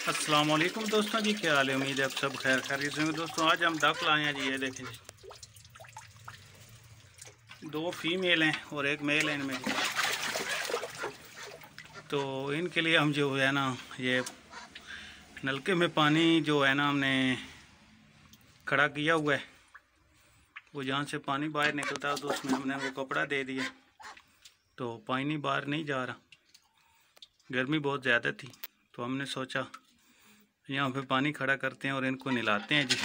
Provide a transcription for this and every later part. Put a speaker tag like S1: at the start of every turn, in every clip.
S1: अस्सलाम वालेकुम दोस्तों जी, क्या हाल है। उम्मीद है आप सब खैर खैरियत से होंगे। दोस्तों आज हम डक लाए हैं जी। ये देखें जी, 2 फीमेल हैं और 1 मेल है इनमें। तो इनके लिए हम जो है ना, ये नलके में पानी जो है ना हमने खड़ा किया हुआ है। वो जहाँ से पानी बाहर निकलता है तो उसमें हमने वो कपड़ा दे दिया, तो पानी बाहर नहीं जा रहा। गर्मी बहुत ज़्यादा थी तो हमने सोचा यहाँ पे पानी खड़ा करते हैं और इनको नहलाते हैं जी।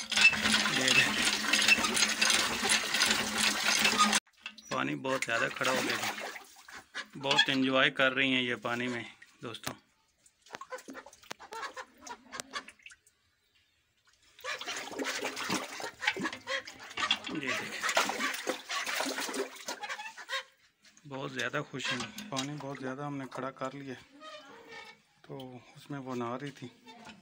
S1: पानी बहुत ज़्यादा खड़ा हो गया, बहुत एंजॉय कर रही हैं ये पानी में दोस्तों। ये देखिए, बहुत ज़्यादा खुश हैं। पानी बहुत ज़्यादा हमने खड़ा कर लिया तो उसमें वो नहा रही थी।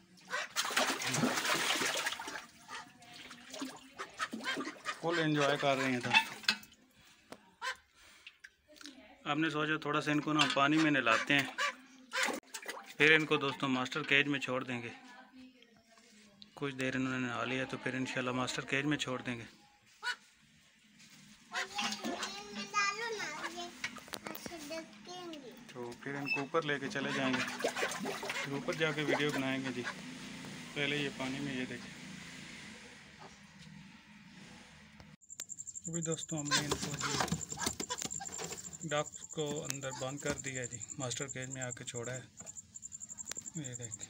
S1: फुल एंजॉय कर रही हैं दोस्तों। आपने सोचा थोड़ा सा इनको ना पानी में नहलाते हैं, फिर इनको दोस्तों मास्टर केज में छोड़ देंगे। कुछ देर इन्होंने नहा लिया तो फिर इंशाल्लाह मास्टर केज में छोड़ देंगे। तो फिर इनको ऊपर लेके चले जाएंगे, फिर ऊपर जाके वीडियो बनाएंगे जी। पहले ये पानी में ये देखें। अभी दोस्तों हमने इनको जी डक को अंदर बंद कर दिया है जी, मास्टर केज में आके छोड़ा है। ये देखें,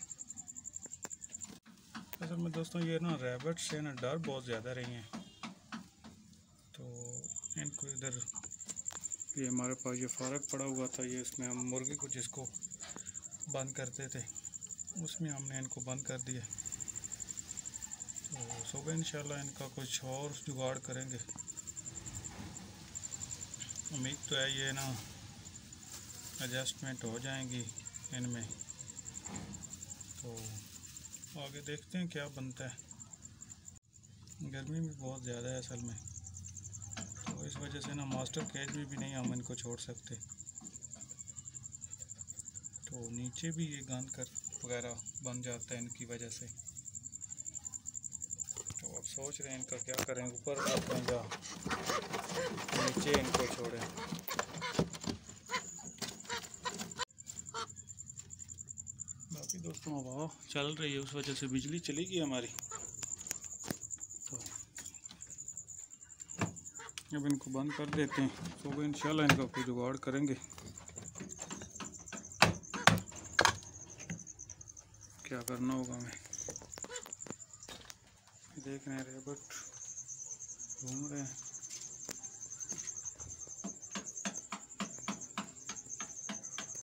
S1: असल में दोस्तों ये ना रैबिट से ना डर बहुत ज़्यादा रही हैं, तो इनको इधर ये हमारे पास ये फारक पड़ा हुआ था, ये इसमें हम मुर्गी को जिसको बंद करते थे उसमें हमने इनको बंद कर दिया। तो सुबह इंशाल्लाह इनका कुछ और जुगाड़ करेंगे। उम्मीद तो है ये ना एडजस्टमेंट हो जाएंगी इनमें, तो आगे देखते हैं क्या बनता है। गर्मी भी बहुत ज़्यादा है असल में, तो इस वजह से ना मास्टर केज में भी नहीं हम इनको छोड़ सकते। तो नीचे भी ये गंद कर वगैरह बन जाता है इनकी वजह से। तो अब सोच रहे हैं इनका क्या करें, ऊपर रखें या नीचे इनको छोड़ें। बाकी दोस्तों हवा चल रही है, उस वजह से बिजली चली गई हमारी। तो अब इनको बंद कर देते हैं, सुबह इंशाल्लाह इनका कोई जुगाड़ करेंगे। क्या करना होगा हमें। देख रहे हैं रैबिट घूम रहे हैं।